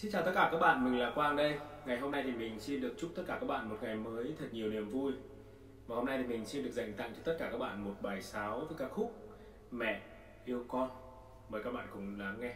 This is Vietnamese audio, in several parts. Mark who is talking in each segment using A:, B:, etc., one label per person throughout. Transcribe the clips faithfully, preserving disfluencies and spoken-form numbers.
A: Xin chào tất cả các bạn, mình là Quang đây. Ngày hôm nay thì mình xin được chúc tất cả các bạn một ngày mới thật nhiều niềm vui. Và hôm nay thì mình xin được dành tặng cho tất cả các bạn một bài sáo với ca khúc Mẹ Yêu Con. Mời các bạn cùng lắng nghe.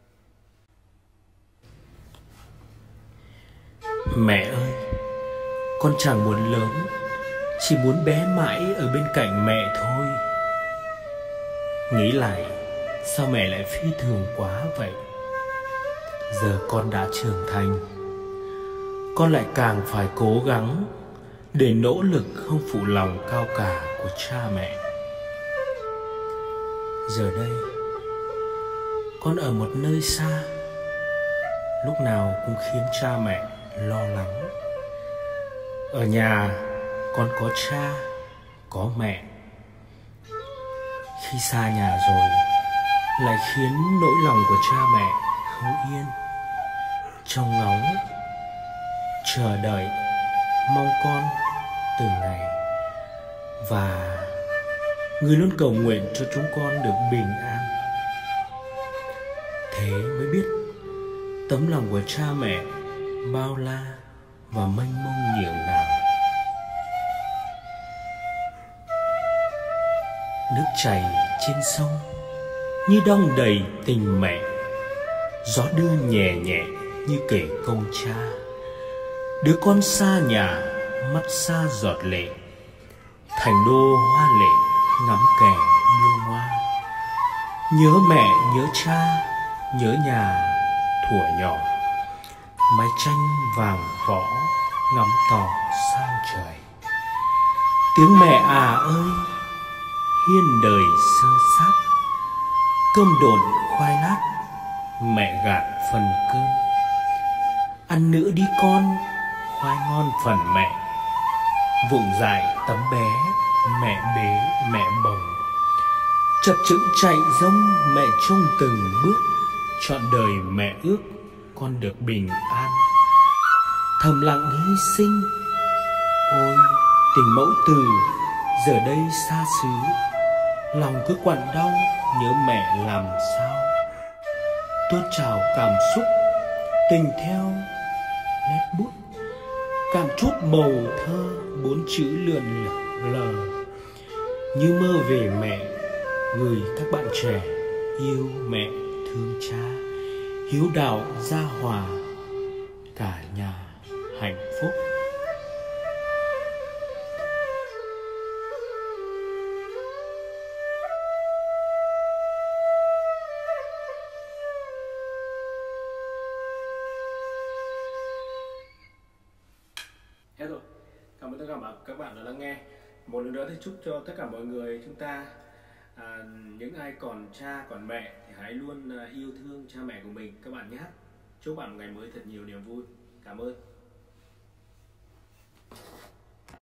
B: Mẹ ơi, con chẳng muốn lớn, chỉ muốn bé mãi ở bên cạnh mẹ thôi. Nghĩ lại, sao mẹ lại phi thường quá vậy? Giờ con đã trưởng thành, con lại càng phải cố gắng để nỗ lực không phụ lòng cao cả của cha mẹ. Giờ đây, con ở một nơi xa, lúc nào cũng khiến cha mẹ lo lắng. Ở nhà, con có cha, có mẹ. Khi xa nhà rồi, lại khiến nỗi lòng của cha mẹ không yên, trông ngóng, chờ đợi, mong con từng ngày. Và người luôn cầu nguyện cho chúng con được bình an. Thế mới biết tấm lòng của cha mẹ bao la và mênh mông nhiều nào. Nước chảy trên sông như đong đầy tình mẹ, gió đưa nhẹ nhẹ như kể câu cha. Đứa con xa nhà, mắt xa giọt lệ, thành đô hoa lệ ngắm kẻ điêu ngoa. Nhớ mẹ nhớ cha, nhớ nhà thuở nhỏ, mái tranh vàng võ ngắm tỏ sao trời. Tiếng mẹ à ơi, hiên đời sơ xác, cơm độn khoai lát, mẹ gạt phần cơm. Ăn nữa đi con, khoai ngon phần mẹ. Vụng dại tấm bé, mẹ bế mẹ bồng. Chập chững chạy rông, mẹ trông từng bước. Trọn đời mẹ ước con được bình an. Thầm lặng hy sinh, ôi tình mẫu tử giờ đây xa xứ. Lòng cứ quặn đau nhớ mẹ làm sao. Tuôn trào cảm xúc, tình theo nét bút, cảm chút màu thơ bốn chữ lượn lờ. Như mơ về mẹ, gửi các bạn trẻ yêu mẹ thương cha, hiếu đạo gia hòa, cả nhà hạnh phúc.
A: Hết rồi. Cảm ơn tất cả các bạn đã lắng nghe. Một lần nữa thì chúc cho tất cả mọi người chúng ta, à, những ai còn cha còn mẹ thì hãy luôn à, yêu thương cha mẹ của mình các bạn nhé. Chúc bạn một ngày mới thật nhiều niềm vui. Cảm ơn.